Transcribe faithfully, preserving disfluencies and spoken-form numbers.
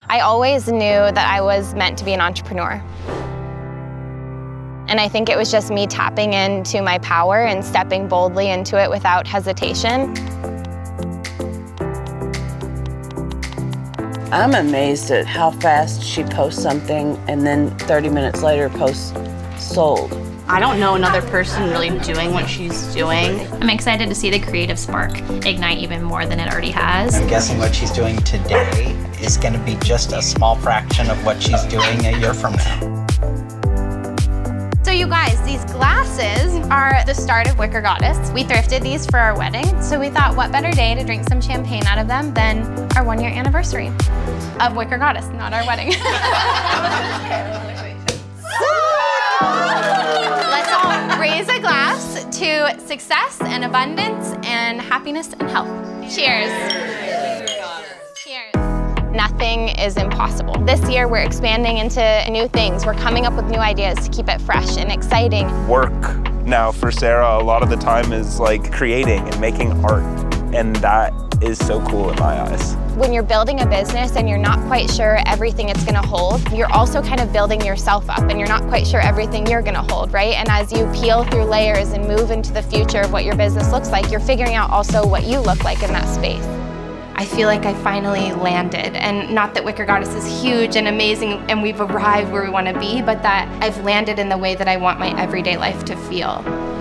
I always knew that I was meant to be an entrepreneur. And I think it was just me tapping into my power and stepping boldly into it without hesitation. I'm amazed at how fast she posts something and then thirty minutes later posts sold. I don't know another person really doing what she's doing. I'm excited to see the creative spark ignite even more than it already has. I'm guessing what she's doing today is going to be just a small fraction of what she's doing a year from now. So you guys, these glasses are the start of Wicker Goddess. We thrifted these for our wedding, so we thought what better day to drink some champagne out of them than our one year anniversary of Wicker Goddess, not our wedding. Let's all raise a glass to success and abundance and happiness and health. Cheers. Cheers. Nothing is impossible. This year we're expanding into new things. We're coming up with new ideas to keep it fresh and exciting. Work now for Sarah a lot of the time is like creating and making art, and that is so cool in my eyes. When you're building a business and you're not quite sure everything it's gonna hold, you're also kind of building yourself up and you're not quite sure everything you're gonna hold, right? And as you peel through layers and move into the future of what your business looks like, you're figuring out also what you look like in that space. I feel like I finally landed, and not that Wicker Goddess is huge and amazing and we've arrived where we want to be, but that I've landed in the way that I want my everyday life to feel.